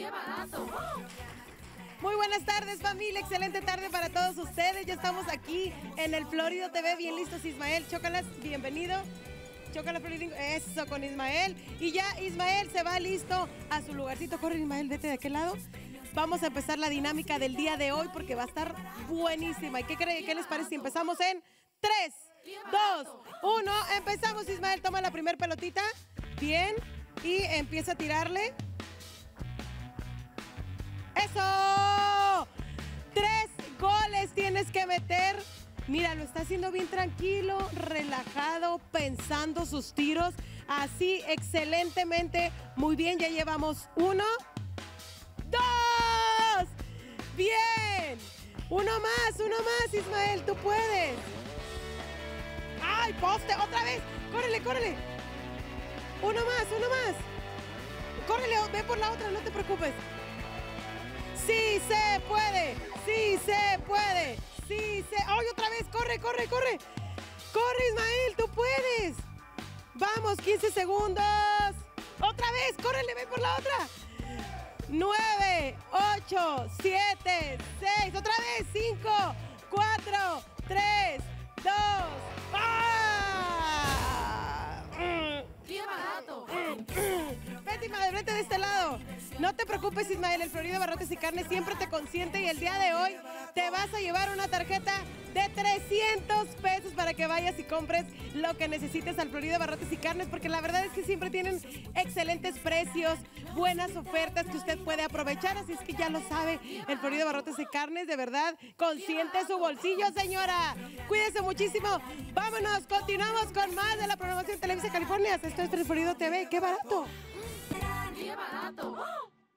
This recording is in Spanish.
Muy buenas tardes, familia. Excelente tarde para todos ustedes. Ya estamos aquí en el Florido TV. Bien listos, Ismael. Chócalas, bienvenido. Chócalas, Florido. Eso, con Ismael. Y ya Ismael se va listo a su lugarcito. Corre, Ismael, vete de aquel lado. Vamos a empezar la dinámica del día de hoy porque va a estar buenísima. ¿Y qué les parece si empezamos en 3, 2, 1? Empezamos, Ismael. Toma la primer pelotita. Bien. Y empieza a tirarle. ¡Eso! 3 goles tienes que meter. Mira, lo está haciendo bien tranquilo, relajado, pensando sus tiros. Así, excelentemente. Muy bien, ya llevamos 1, 2. ¡Bien! Uno más, Ismael, tú puedes. ¡Ay, poste! ¡Otra vez! ¡Córrele, córrele! Uno más. Córrele, ve por la otra, no te preocupes. ¡Sí se puede! ¡Sí se puede! ¡Sí se! ¡Ay, otra vez! ¡Corre! ¡Corre, Ismael! ¡Tú puedes! ¡Vamos, 15 segundos! ¡Otra vez! ¡Córrele, ve por la otra! 9, 8, 7, 6. ¡Otra vez! 5, 4, 3, 2. ¡Ah! ¡Qué barato! Vete, Ismael, vete de este lado. No te preocupes, Ismael, el Florido Barrotes y Carnes siempre te consiente y el día de hoy te vas a llevar una tarjeta de 300 pesos para que vayas y compres lo que necesites al Florido Barrotes y Carnes, porque la verdad es que siempre tienen excelentes precios, buenas ofertas que usted puede aprovechar, así es que ya lo sabe, el Florido Barrotes y Carnes, de verdad, consiente su bolsillo, señora. Cuídese muchísimo. Vámonos, continuamos con más de la programación de Televisa California. Esto es el Florido TV. ¡Qué barato! ¡Qué barato!